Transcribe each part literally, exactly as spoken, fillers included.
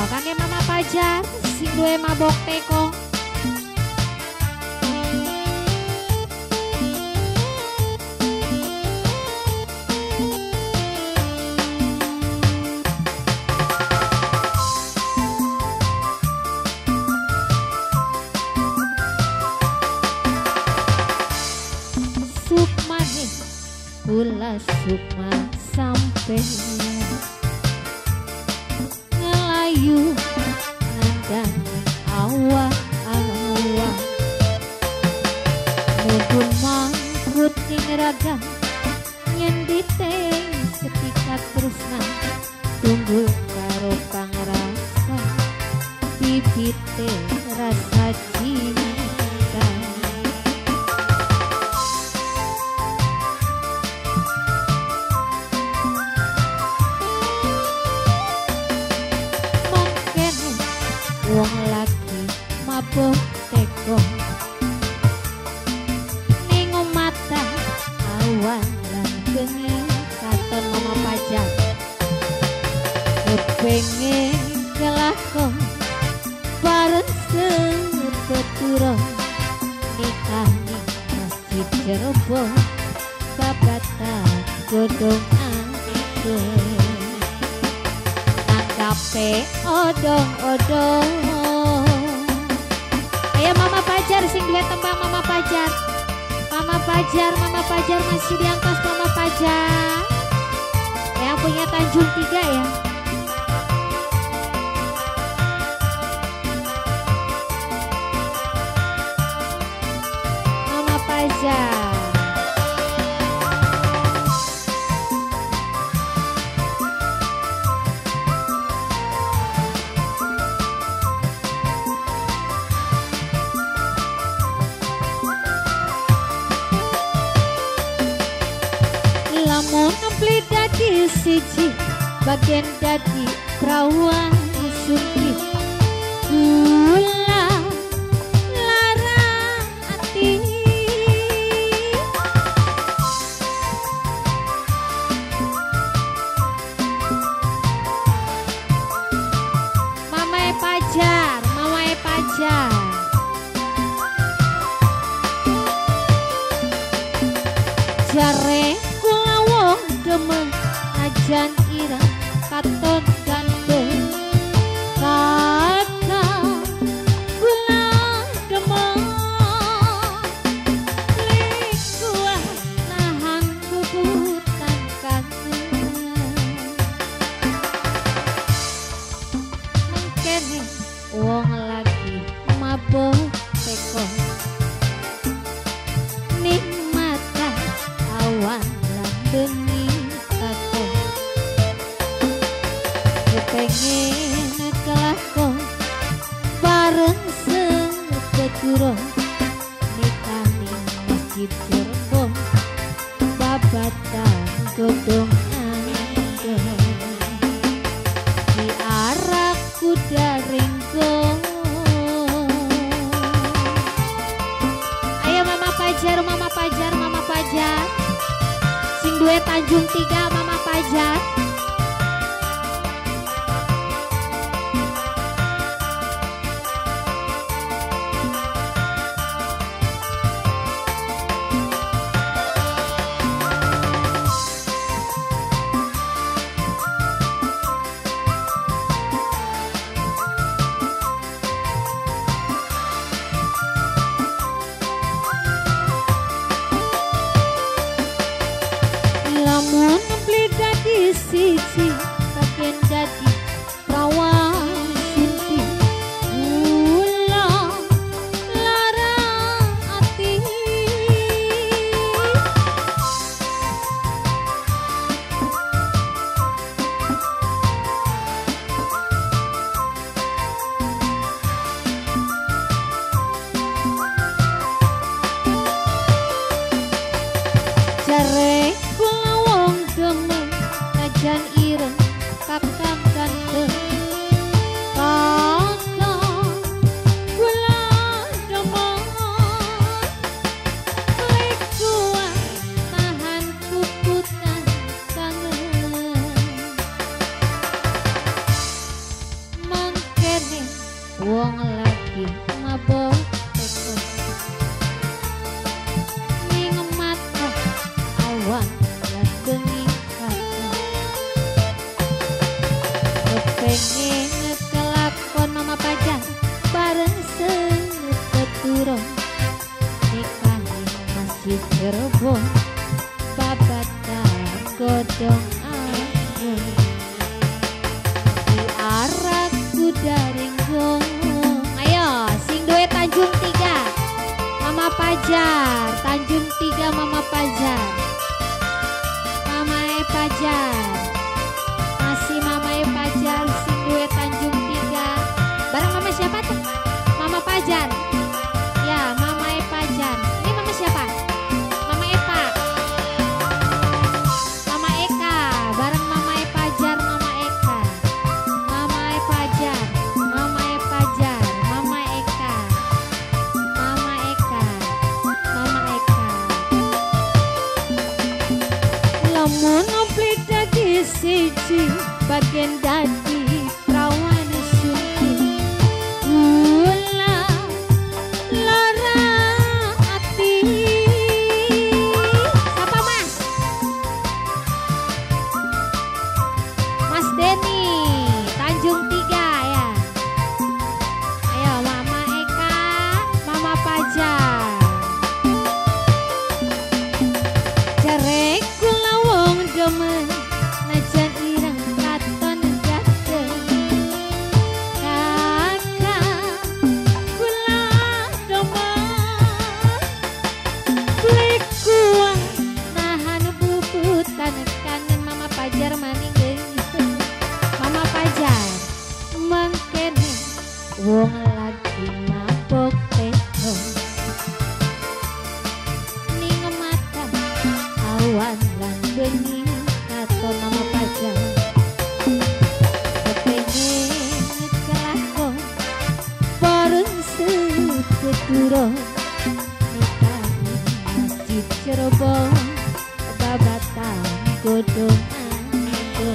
kangge Mama Pajar sing duwe mabok teko. Sukma he kula sukma sampai ngelayu nandang awa-awa mudun mangkut ning raga nyendite setika tresna tunggu karo pangrasa bibite rasa cinta. Wong lagi mabuk teko ning mata awan lan bengi katon Mama Pajar kepengin kelakon bareng sepetura nikah ning masjid Jerebo babatan godhong angin kape odong-odong. Ayo Mama Pajar sing duet tembang Mama Pajar. Mama Pajar, Mama Pajar masih diangkas Mama Pajar. Yang punya Tanjung Tiga ya. Mama Pajar. Lamun nempli dadi siji bagian dadi perawan sungki kula larang ati Mamae Pajar, Mamae Pajar jare demeng ajan irang katon gandeng kata kula demeng likuah nahan kubutan kangen mengkene wong lagi mabok teko ning mata awan lan bengi pengen kelakon bareng sepetura nikah ning masjid Jerebo babatan godhong angin diarak kuda ringkong. Ayo Mama Pajar, Mama Pajar, Mama Pajar sing duet Tanjung Tiga Mama Pajar. Lamun beli dadi siji bagian dadi perawan sunti kula larang ati jare jan ira Cirebon babatan godong aku diarakku dari gong. Ayo sing duet Tanjung Tiga Mama Pajar, Tanjung Tiga Mama Pajar, Mama E Pajar, masih Mama E Pajar sing duet Tanjung Tiga bareng Mama siapa tuh? Mama Pajar ya, Mama E Pajar. Ini Mama siapa? Mama Eka, Mama Eka bareng Mama E Pajar, Mama Eka, Mama E Pajar, Mama E Pajar, Mama Eka, Mama Eka, Mama Eka. Lamun ompli dadi siji bagian dadi perawan suci gula lara ati. Siapa Mas? Mas Denny Tanjung Tiga ya. Ayo Mama Eka, Mama Pajar. Jarek kula wong demen najan ireng katon jateng. Kakak kula demen beli kuah nahan bubutan kangen Mama Pajar maning deui. Mama Pajar mangkene wong lagi mabok teko ning mata awan lan bengi katon Mama Pajar kepengen kelakon bareng sedulur nikah masjid Cirebon babatan godong aku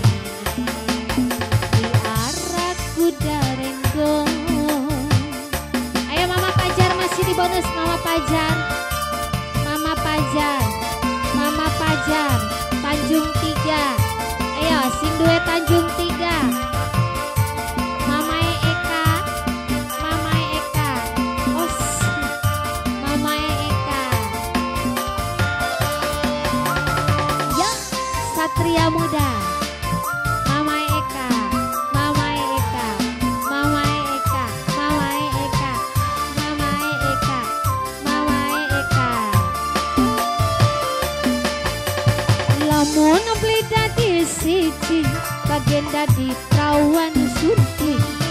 diarakku dareng gong. Ayo Mama Pajar masih di bonus Mama Pajar, Mama Pajar, Mama Pajar, Tanjung Tiga. Ayo sing duet Tanjung Tiga. Mama Eka, Mama Eka, os, Mama Eka. Ya Satria Muda. Mama Eka, Mama Eka, Mama Eka, Mama Eka, Mama Eka, Mama Eka. Lamun beli dadi siji bagian dadi perawan surti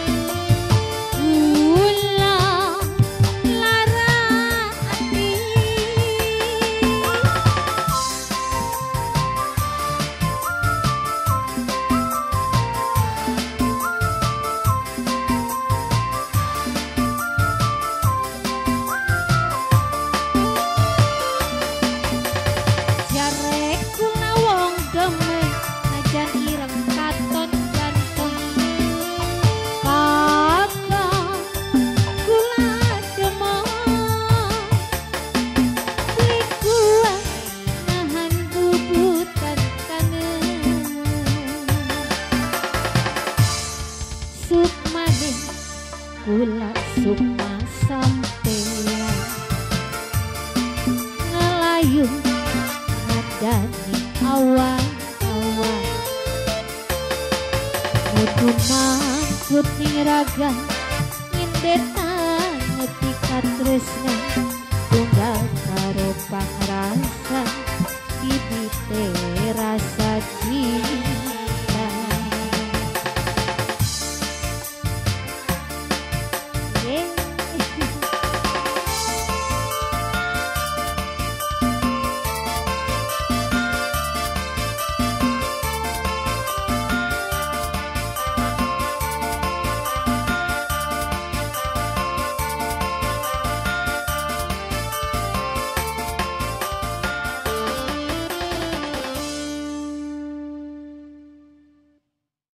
gula lara ati. Jarek kula wong demen najan ireng katon ganteng. Kakak kula demen beli kuah nahan bubutan kangen. Sukmane kula sukma sampeyan ngelayung ngadani awan-awan kudu mangkut ning raga